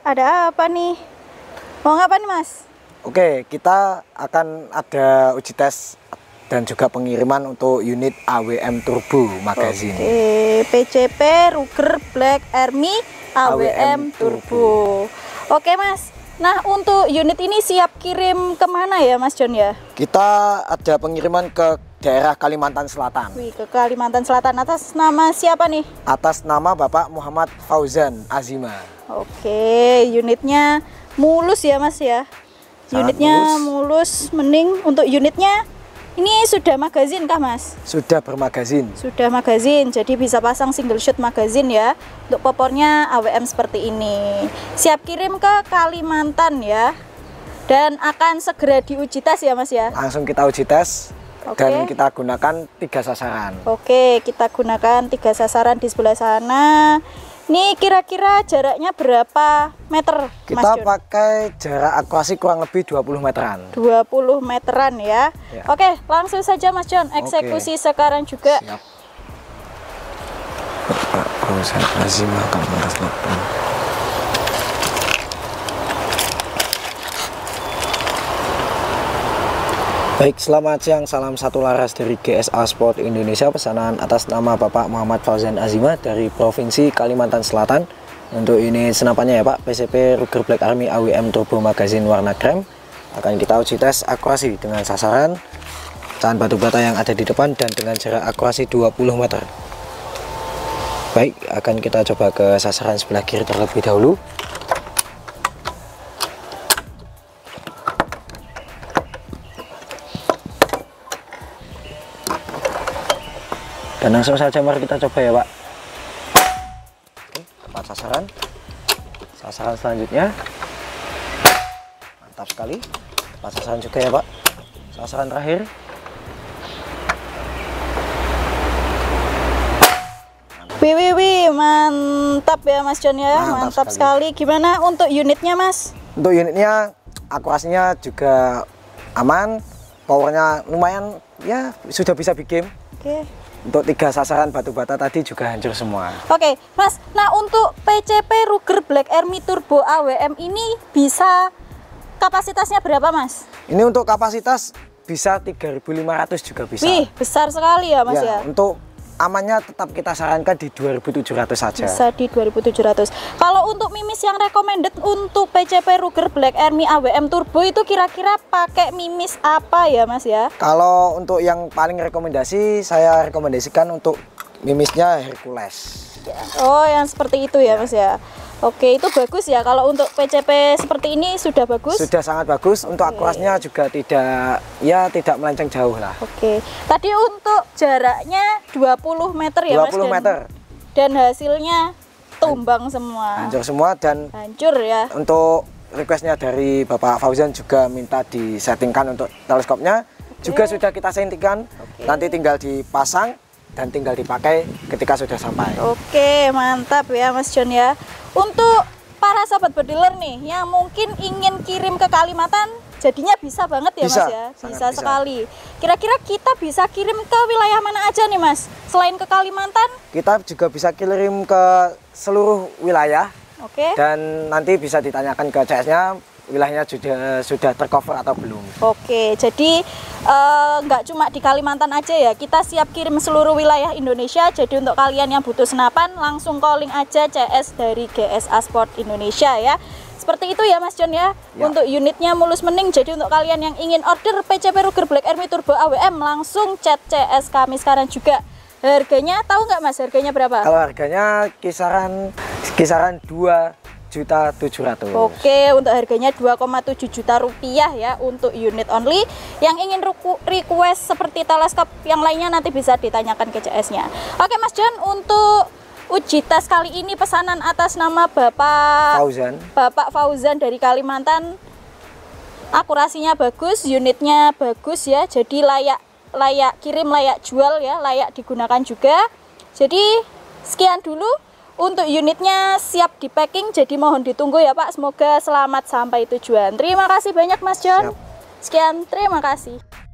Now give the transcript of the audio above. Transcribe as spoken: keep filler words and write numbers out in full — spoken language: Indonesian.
Ada apa nih? Mau ngapa nih Mas? Oke, kita akan ada uji tes dan juga pengiriman untuk unit A W M Turbo Magazine. Oke, P C P Ruger Black Army A W M Turbo. Oke Mas, nah untuk unit ini siap kirim kemana ya Mas John ya? Kita ada pengiriman ke daerah Kalimantan Selatan. Wih, ke Kalimantan Selatan. Atas nama siapa nih? Atas nama Bapak Muhammad Fauzan Azima. Oke, unitnya mulus ya Mas ya. Sangat unitnya mulus. mulus, mending untuk unitnya ini sudah magazin kah Mas? Sudah bermagazin. Sudah magazin, jadi bisa pasang single shot magazin ya. Untuk popornya A W M seperti ini. Siap kirim ke Kalimantan ya. Dan akan segera diuji tes ya Mas ya. Langsung kita uji tes. Oke. Dan kita gunakan tiga sasaran. Oke, kita gunakan tiga sasaran di sebelah sana. Ini kira-kira jaraknya berapa meter, Kita Mas John? pakai jarak akurasi kurang lebih dua puluh meteran. dua puluh meteran ya. Ya. Oke, langsung saja Mas John, eksekusi Oke. sekarang juga. Siap. Bapak Fauzan Azima Kalimantan Selatan. Baik, selamat siang, salam satu laras dari G S A Sport Indonesia. Pesanan atas nama Bapak Muhammad Fauzan Azima dari Provinsi Kalimantan Selatan. Untuk ini senapannya ya Pak, P C P Ruger Black Army A W M Turbo Magazine warna krem. Akan kita uji tes akurasi dengan sasaran, pecahan batu bata yang ada di depan dan dengan jarak akurasi dua puluh meter. Baik, akan kita coba ke sasaran sebelah kiri terlebih dahulu. Dan langsung saja mari kita coba ya Pak. Oke, tepat sasaran. Sasaran selanjutnya. Mantap sekali. Tepat sasaran juga ya Pak. Sasaran terakhir. Wih, wih, wih, mantap ya Mas John ya. Mantap Mantap sekali. sekali. Gimana untuk unitnya Mas? Untuk unitnya akurasinya juga aman. Powernya lumayan ya, sudah bisa bikin. Oke. Untuk tiga sasaran batu bata tadi juga hancur semua. Oke, Mas. Nah, untuk P C P Ruger Black Army Turbo A W M ini bisa kapasitasnya berapa, Mas? Ini untuk kapasitas bisa tiga ribu lima ratus juga bisa. Wih, besar sekali ya, Mas ya. ya. Untuk amannya tetap kita sarankan di dua ribu tujuh ratus saja. Bisa di dua ribu tujuh ratus. Kalau untuk mimis yang recommended untuk P C P Ruger Black Army A W M Turbo itu kira-kira pakai mimis apa ya, Mas ya? Kalau untuk yang paling rekomendasi, saya rekomendasikan untuk mimisnya Hercules. Oh, yang seperti itu ya, Mas ya. Oke, itu bagus ya. Kalau untuk P C P seperti ini sudah bagus? Sudah sangat bagus. Untuk akurasinya juga tidak, ya tidak melenceng jauh lah. Oke. Tadi untuk jaraknya dua puluh meter ya, Mas? dua puluh meter. Dan hasilnya tumbang semua. Hancur semua dan hancur ya. Untuk requestnya dari Bapak Fauzan juga minta disettingkan untuk teleskopnya. Oke. Juga sudah kita settingkan. Oke. Nanti tinggal dipasang dan tinggal dipakai ketika sudah sampai. Oke, mantap ya Mas John ya. Untuk para sahabat bediler nih yang mungkin ingin kirim ke Kalimantan, jadinya bisa banget ya bisa, Mas ya. Bisa, bisa sekali. Kira-kira kita bisa kirim ke wilayah mana aja nih Mas? Selain ke Kalimantan? Kita juga bisa kirim ke seluruh wilayah. Oke. Dan nanti bisa ditanyakan ke C S-nya wilayahnya sudah sudah tercover atau belum. Oke, jadi nggak uh, cuma di Kalimantan aja ya, kita siap kirim seluruh wilayah Indonesia. Jadi untuk kalian yang butuh senapan, langsung calling aja C S dari G S A Sport Indonesia ya. Seperti itu ya Mas John ya, ya. Untuk unitnya mulus mending. Jadi untuk kalian yang ingin order P C P Ruger Black Army Turbo A W M, langsung chat C S kami sekarang juga. Harganya tahu nggak Mas, harganya berapa? Kalau harganya kisaran kisaran dua juta tujuh ratus. Oke, untuk harganya dua koma tujuh juta rupiah ya untuk unit only. Yang ingin request seperti teleskop yang lainnya nanti bisa ditanyakan ke C S-nya. Oke Mas John, untuk uji tes kali ini pesanan atas nama Bapak Fauzan. Bapak Fauzan dari Kalimantan. Akurasinya bagus, unitnya bagus ya. Jadi layak layak kirim, layak jual ya, layak digunakan juga. Jadi sekian dulu. Untuk unitnya siap di packing, jadi mohon ditunggu ya Pak. Semoga selamat sampai tujuan. Terima kasih banyak Mas John. Siap. Sekian, terima kasih.